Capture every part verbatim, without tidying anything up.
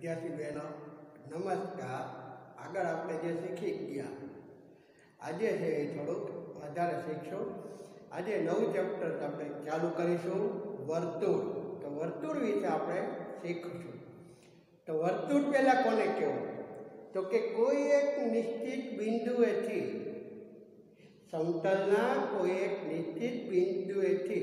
વિદ્યાર્થી બહેનો નમસ્કાર। આગળ આપણે જે શીખી ગયા આજે છે એ થોડુંક વધારે શીખશું। આજે નવું ચેપ્ટર આપણે ચાલુ કરીશું વર્તુળ। તો વર્તુળ વિશે આપણે શીખશું। તો વર્તુળ પહેલાં કોને કહેવું? તો કે કોઈ એક નિશ્ચિત બિંદુએથી સમતલના કોઈ એક નિશ્ચિત બિંદુએથી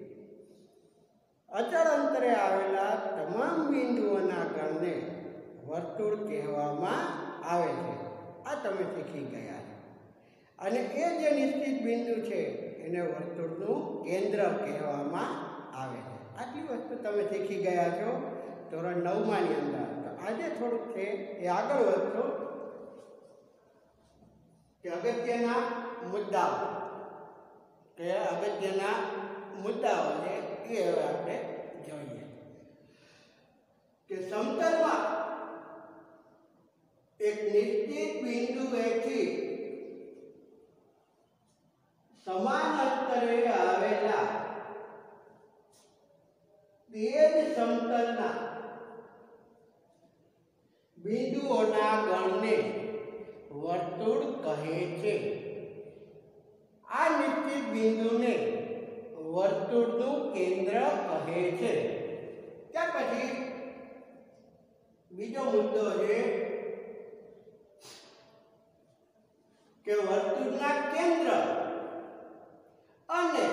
અચળ અંતરે આવેલા તમામ બિંદુઓના ગણને વર્તુળ કહેવામાં આવે છે। આ તમે શીખી ગયા છો। અને એ જે નિશ્ચિત બિંદુ છે એને વર્તુળનું કેન્દ્ર કહેવામાં આવે છે। આટલી વસ્તુ તમે શીખી ગયા છો ધોરણ નવમાની અંદર। તો આજે થોડુંક છે એ આગળ વધશું કે અગત્યના મુદ્દાઓ કે અગત્યના મુદ્દાઓ છે એ હવે આપણે જોઈએ કે સમતલમાં એક નિશ્ચિત બિંદુએથી સમાન અંતરે આવેલા તે જ સમતલના બિંદુઓના ગણને વર્તુળ કહે છે। આ નિશ્ચિત બિંદુને વર્તુળનું કેન્દ્ર કહે છે। ત્યાર પછી બીજો મુદ્દો છે કે વર્તુળના કેન્દ્ર અને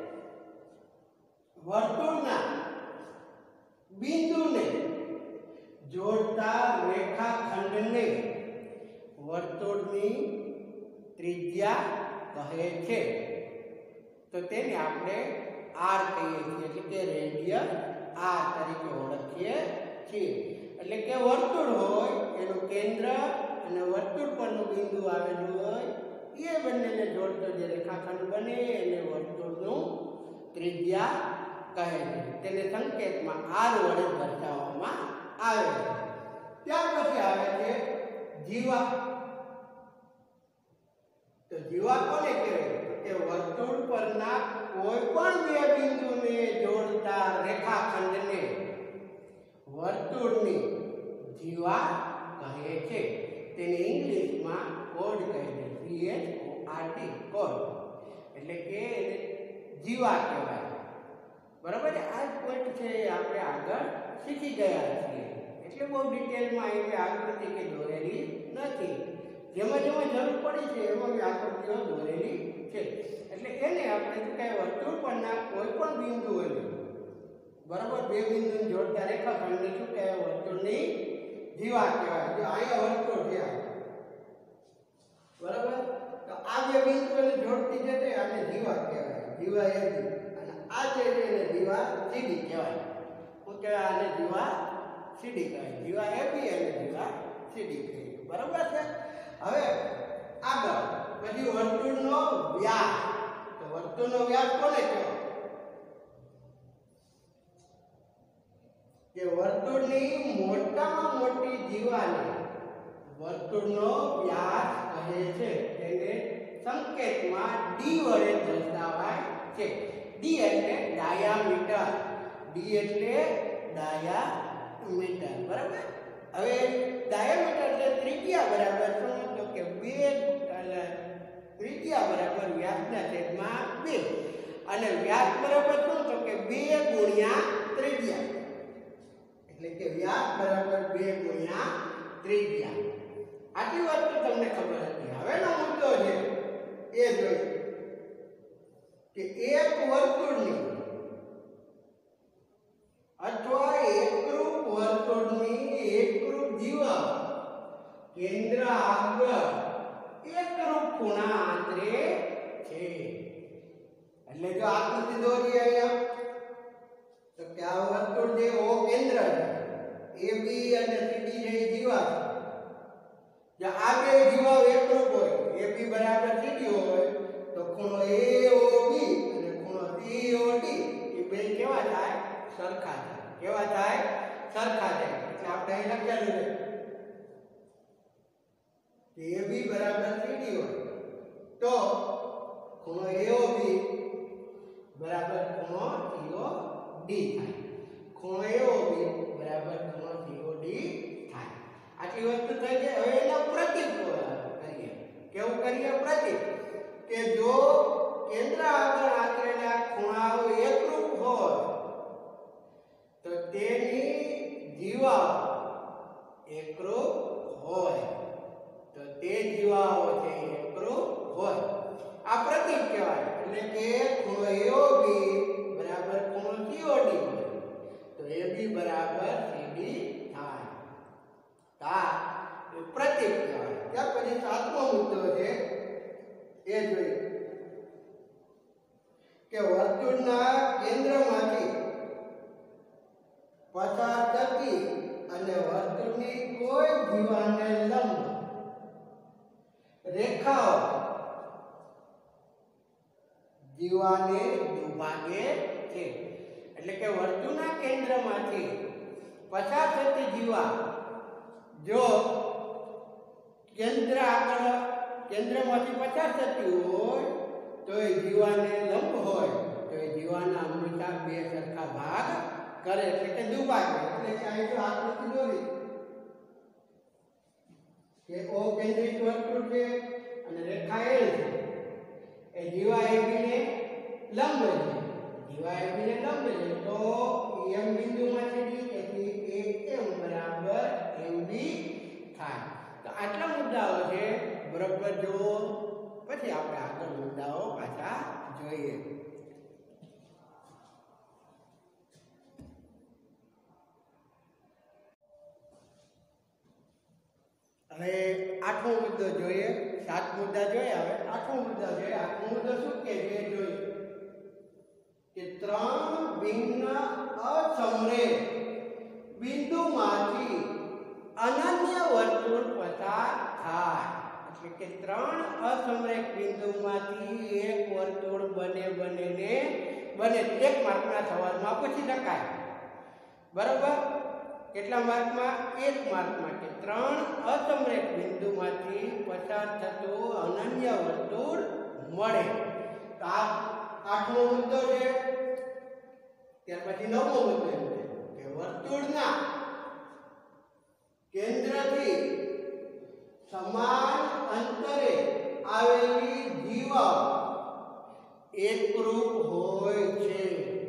વર્તુળના બિંદુને જોડતા રેખાખંડને વર્તુળની ત્રિજ્યા કહે છે। તો તેને આપણે આર કહીએ છીએ, એટલે કે રેડિયસ આર તરીકે ઓળખીએ છીએ। એટલે કે વર્તુળ હોય એનું કેન્દ્ર અને વર્તુળ પરનું બિંદુ આવેલું હોય એ બંનેને જોડતો જે રેખાખંડ બને એને વર્તુળનું ત્રિજ્યા કહે છે। તેને સંકેતમાં આર વડે દર્શાવવામાં આવે છે। ત્યાર પછી આવે છે જીવા। તો જીવા કોને કહેવાય? કે વર્તુળ પરના કોઈ પણ બે બિંદુને જોડતા રેખાખંડને વર્તુળની જીવા કહે છે। તેને ઇંગ્લિશમાં કોડ કહે છે, C H O R T code, એટલે કે જીવા કહેવાય। બરાબર છે? આ પોઈન્ટ છે એ આપણે આગળ શીખી ગયા છીએ, એટલે બહુ ડિટેલમાં અહીં આકૃતિ કે દોરેલી નથી। જેમાં જેમાં જરૂર પડી છે એમાં બી આકૃતિઓ દોરેલી છે। એટલે એને આપણે શું કહેવાય? વર્તુળ પરના કોઈ પણ બિંદુઓને બરાબર બે બિંદુને જોડતા રેખાખંડને શું કહેવાય? વર્તુળની જીવા કહેવાય। જો અહીંયા વર્તુળ છે બરાબર, તો આ બે બિંદુઓને જોડતી છે તે આને જીવા કહેવાય, જીવા એ અને આ જે છે એને જીવા સીડી કહેવાય। શું કહેવાય? આને જીવા સીડી કહેવાય, જીવા એ બી અને જીવા સીડી કહેવાય। બરાબર છે? હવે આગળ પછી વર્તુળનો વ્યાસ। તો વર્તુળનો વ્યાસ કોને કહેવાય? કે વર્તુળની મોટામાં મોટી જીવાને વર્તુળનો વ્યાસ કહે છે। તેને સંકેતમાં ડી વડે દર્શાવાય છે। ડી એટલે ડાયામીટર, ડી એટલે ડાયામીટર, બરાબર? હવે ડાયામીટર એટલે ત્રિજ્યા બરાબર શું? તો કે બે એટલે ત્રિજ્યા બરાબર વ્યાસના છેદમાં બે, અને વ્યાસ બરાબર શું? તો કે બે ગુણ્યા ત્રિજ્યા, એટલે કે વ્યાસ બરાબર બે ગુણ્યા ત્રિજ્યા। આટલી વાત તો તમને ખબર હતી। હવેનો મુદ્દો છે એ જોઈએ કે એક વર્તુળની અથવા એકરૂપ વર્તુળની એકરૂપ જીવા કેન્દ્ર આગળ એકરૂપ ખૂણા આંતરે છે। એટલે જો આકૃતિ દોરી અહીંયા તો કે આ વર્તુળ જે ઓ કેન્દ્ર છે, એ બી અને સીડી જે જીવા છે, જો આ બે જીવાઓ એકરૂપ હોય, એ બી બરાબર સીડી હોય, તો ખૂણો એ ઓ બી અને ખૂણો સી ઓ ડી એ બે કેવા થાય? સરખા થાય। કેવા થાય? સરખા થાય। એટલે આપણે અહીં લખેલું છે કે એ બી બરાબર સીડી હોય તો ખૂણો એ ઓ બી બરાબર ખૂણો સી ઓ ડી થાય। ખૂણો એ ઓ બી બરાબર ખૂણો સી ઓ ડી આટલી વસ્તુ થઈ ગઈ. હવે એના પ્રતીક કરીએ. કેવું કરીએ પ્રતીક? કે જો કેન્દ્ર આગળ આંતરેલા ખૂણાઓ એકરૂપ હોય તો તેની જીવાઓ એકરૂપ હોય તો તે જીવાઓ છે એકરૂપ હોય. આ પ્રતીક કહેવાય. એટલે કે ખૂણો એઓબી બરાબર ખૂણો સીઓડી હોય તો એબી બરાબર સીડી થાય. આ એ પ્રતીક કહેવાય. ત્યાર પછી સાતમો મુદ્દો છે એ જોઈએ કે વર્તુળના કેન્દ્રમાંથી પસાર થતી અને વર્તુળની કોઈ જીવાને લંબ રેખાઓ જીવાને દુભાગે છે. એટલે કે વર્તુળના કેન્દ્રમાંથી પસાર થતી જીવા જો કેન્દ્ર આગળ કેન્દ્રમાંથી પસાર થતી હોય તો એ જીવાને લંબ હોય તો એ જીવાના હંમેશા બે સરખા ભાગ કરે એટલે કે દુભાગે. એટલે કે અહીં જો આકૃતિ દોરી કે ઓ કેન્દ્રિત વર્તુળ છે અને રેખા એલ છે એ જીવા એબી ને લંબ છે. જીવા એબી ને લંબ છે તો એમ બિંદુમાંથી ડી તેથી એ એમ બરાબર એમબી થાય. તો આટલા મુદ્દાઓ છે બરાબર જુઓ. પછી આપણે આગળ મુદ્દાઓ પાછા જોઈએ. હવે આઠમો મુદ્દો જોઈએ. સાત મુદ્દા જોયા. હવે આઠમો મુદ્દો જોઈએ. આઠમો મુદ્દો શું કે છે જોઈએ કે ત્રણ ભિન્ન અસમરેખ બિંદુમાંથી અનન્ય વર્તુળ પસાર થાય. એટલે કે ત્રણ અસમરેખ બિંદુમાંથી એક વર્તુળ બને બને ને બને એક માર્કના સવાલમાં પૂછી શકાય. બરાબર? કેટલા માર્કમાં? એક માર્કમાં. કે ત્રણ અસમરેખ બિંદુમાંથી પસાર થતું અનન્ય વર્તુળ મળે. તો આ આઠમો મુદ્દો છે. ત્યાર પછી નવમો મુદ્દો છે કે વર્તુળના કેન્દ્રથી સમાન અંતરે આવેલી જીવાઓ એકરૂપ હોય છે.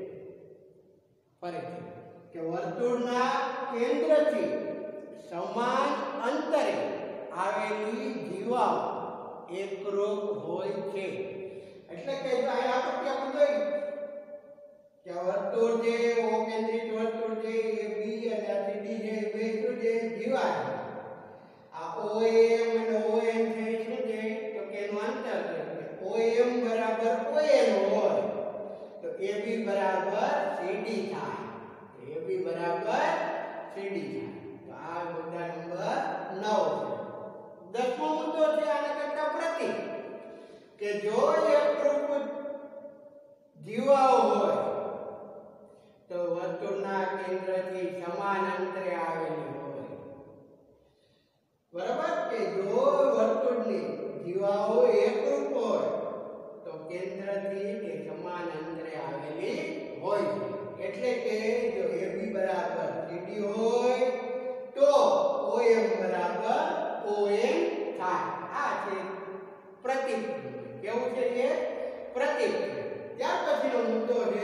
ફરીથી કે વર્તુળના કેન્દ્રથી સમાન અંતરે આવેલી જીવાઓ એકરૂપ હોય છે. એટલે કે જો અહીં આકૃતિ આપણે જોઈ કે વર્તુળ જે ઓ કેન્દ્રિત વર્તુળ છે એ બી અને આ ડી છે બે શું છે જીવા છે. આ ઓ એમ અને ઓ એન છે શું છે તો કે એનું અંતર છે. ઓ એમ બરાબર ઓ એન હોય તો એ બી બરાબર સીડી થાય. એ બી બરાબર સીડી થાય. તો આ મુદ્દા નંબર નવ છે. દસમો મુદ્દો છે આને કરતા પ્રતીક કે જો એકરૂપ જીવાઓ હોય તો વર્તુળના કેન્દ્રથી સમાન અંતરે આવેલી હોય. બરાબર? કે જો વર્તુળની જીવાઓ એકરૂપ હોય તો કેન્દ્રથી તે સમાન અંતરે આવેલી હોય. એટલે કે જો એબી બરાબર સીડી હોય તો ઓએમ બરાબર ઓએમ થાય. આ છે પ્રતીક. કેવું છે એ પ્રતીક. ત્યાર પછીનો મુદ્દો છે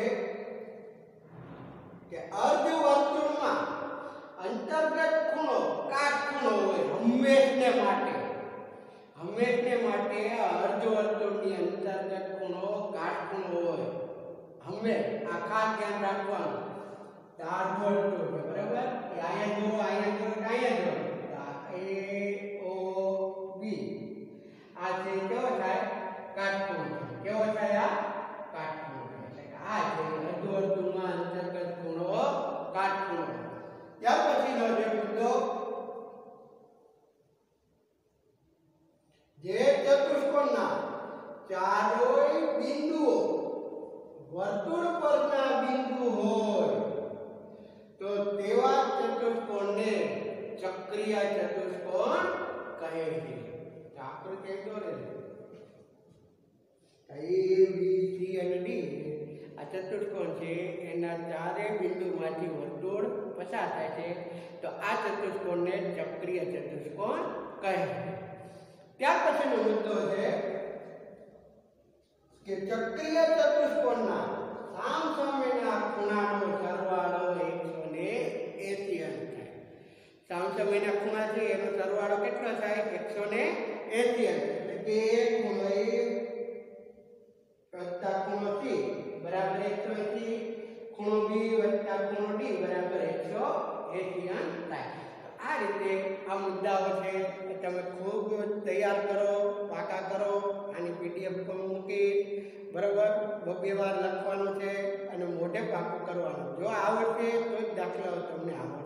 કે અર્ધવર્તુળમાં અંતર્ગત ખૂણો કાટખૂણો હોય હંમેશને માટે. હંમેશને માટે અર્ધવર્તુળની અંતર્ગત ખૂણો કાટખૂણો હોય. હંમેશ આ ખાસ ધ્યાન રાખવાનું. અર્ધવર્તુળ છે બરાબર? કે આયા જો આયા જો આયા જો એ ઓ બી આ છે કેવો થાય કાટખૂણો. કેવો થાય આ કાટખૂણો. એટલે કે આ છે અર્ધવર્તુળમાં અંતર્ગત ખૂણો કાટખૂણો. ત્યાર પછીનો જે મુદ્દો જે ચતુષ્કોણના ચારોય બિંદુઓ વર્તુળ પરના બિંદુ હોય તો તેવા ચતુષ્કોણને ચક્રીય ચતુષ્કોણ કહે છે. આકૃતિ દોરે A B C અને D આ ચતુષ્કોણ છે એના ચારે બિંદુમાંથી વર્તુળ પસાર થાય છે તો આ ચતુષ્કોણને ચક્રીય ચતુષ્કોણ કહે છે. ત્યાર પછીનો મુદ્દો છે કે ચક્રીય ચતુષ્કોણના સામસામેના ખૂણાનો સરવાળો એકસો ને એંસી અંશ થાય. સામસામેના ખૂણા છે એનો સરવાળો કેટલો થાય? એકસો ને એંસી અંશ. એટલે કે ખૂણો A વત્તા ખૂણો C બરાબર એકસો એંસી, ખૂણો B વત્તા ખૂણો D બરાબર એકસો એંસી અંશ થાય. આ રીતે આ મુદ્દાઓ છે તમે ખૂબ તૈયાર કરો, પાકા કરો. આની પીડીએફ પણ મૂકી બરાબર બબે વાર લખવાનું છે અને મોઢે પાકું કરવાનું. જો આવડશે તો જ દાખલાઓ તમને આવડશે.